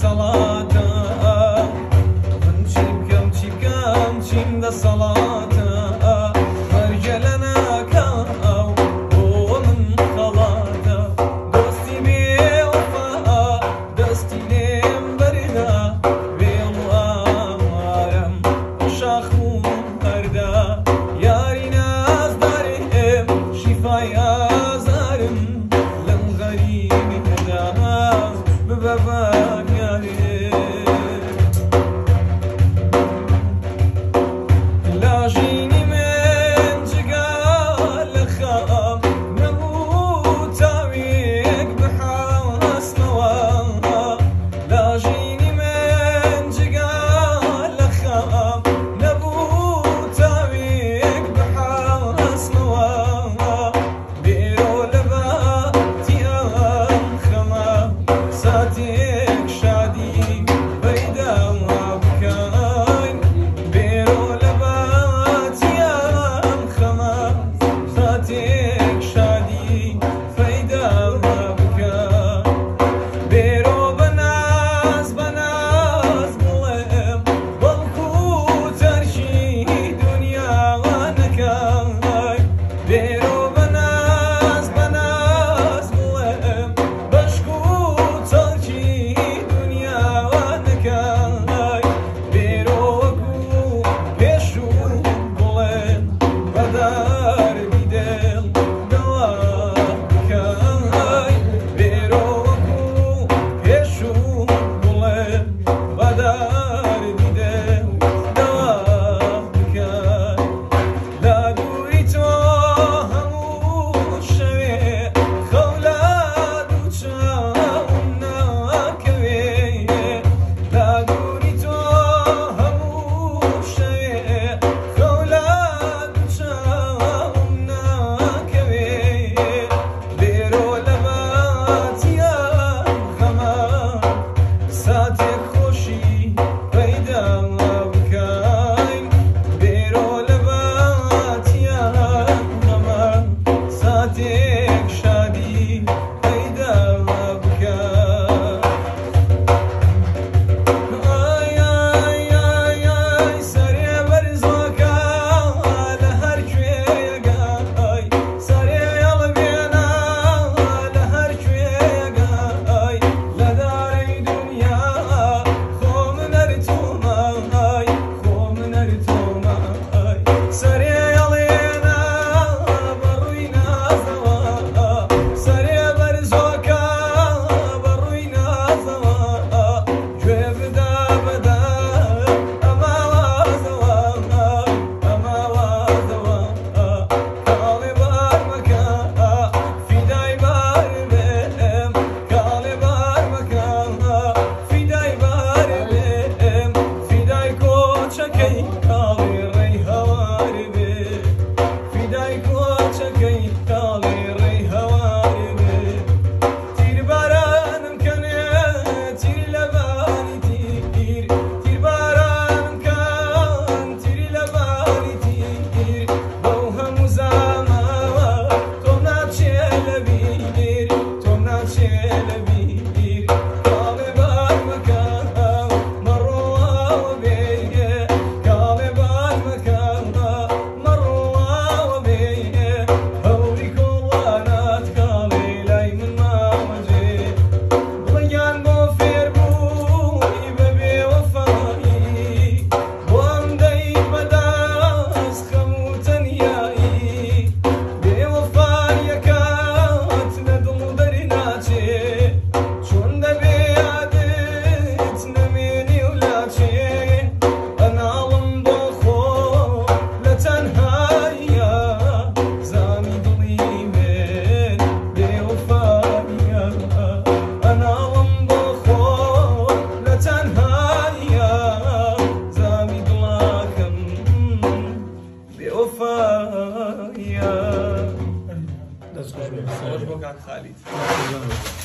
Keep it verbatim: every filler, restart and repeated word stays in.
صلاته من چی بکەم چی بکەم چیم دە سەڵاتە هەرگە لە ناکەم بۆ من خەڵاتە دۆستی بێوەفا دەستی لێم بەردا وێڵ و ئامارەم شاخ و هەردا یاری نازدارێم شیفای ئازارم لەم غەریبی ناز ببە بانیارێ لاژینی من جگا لە خەم نەبوو تاوێک بحاسمەوە لاژینی من جگا لە خەم نەبوو تاوێک بحاسمەوە بێرۆ لە باتی ئەم خەمە ساتێک شادی پەیدا بکەین بێرۆ لە باتی ئەم خەمە ساتێک شادی پەیدا بکەین بێرۆ بەناز بەناز بڵێم بەڵکو تەرکی دنیا نەکەین بێرۆ بەناز بەناز بڵێم بەشک و تەڵکی دنیا نەکەین بێرۆ وەکو پێشوو بڵێم بەدەردی دڵ دەوا بکەین بێرۆ وەکو پێشوو بڵێم بەدەردی دڵ دەوا بکەین لە دووری تۆ هەموو شەوێ خەولاد و چاوم ناکەوێ لە دووری تۆ هەموو شەوێ خەولاد و چاوم ناکەوێ بێرۆ لە باتی ئەم خەمە ساتێک خۆشی پەیدا بکەین بێرۆ لە باتی ئەم خەمە ساتێک شادی پەیدا بکەین ئای ئای ئای ئای سەرێ بەرزۆکە لە هەر کوێیەگە ئای سەرێ هەڵبێنە لە هەر کوێیەگە ئای لە دارەی دنیا خۆ من هەرتوومە ئای خۆ من هەرتوومە ئای سەرێ هەڵێنە بەڕووی نازەوە سەرێ بەرزۆکە بەڕووی نازەوە گوێ بدا بەدا ئەمە وازەوە ئەمە وازەوە کاڵێ بار مەکە فیدای بار بێم کاڵێ بار مەکە فیدای بار بێم فیدای کۆچەکەی کاڵێ ڕێی هەوار بێ فیدای کۆچەکەی کاڵێ ڕێی هەوار بێ تیربارانم کەنێ تیری لە بانی تیر تیربارانم کەن تیری لە بانی تیر بەو هەموو زامەوە تۆم ناچێ لە بیر تۆم ناچێ لە بیر کاڵێ بار مەکە مەڕۆوە بێ کاڵێ بار مەکە مەڕۆوە بێ هەوری کۆڵوانات کاڵێ لای من مامەجێ بڵێیان بۆ فێربووی بە بێوەفایی بۆ ئەم دەید بەدەست خەم و تەنیایی بێوەفایەکەت لە دڵ دەری ناچێ چۆن دەبێ یادت نەمێنی و لاچێ ئەناڵم بۆ خۆ لە تەنهاییە زامی دڵی من بێوەفایە ئەناڵم بۆ خۆ لە تەنهاییە زامی دڵاکەم بێوەفایە دەست خۆش بۆ کاک خالید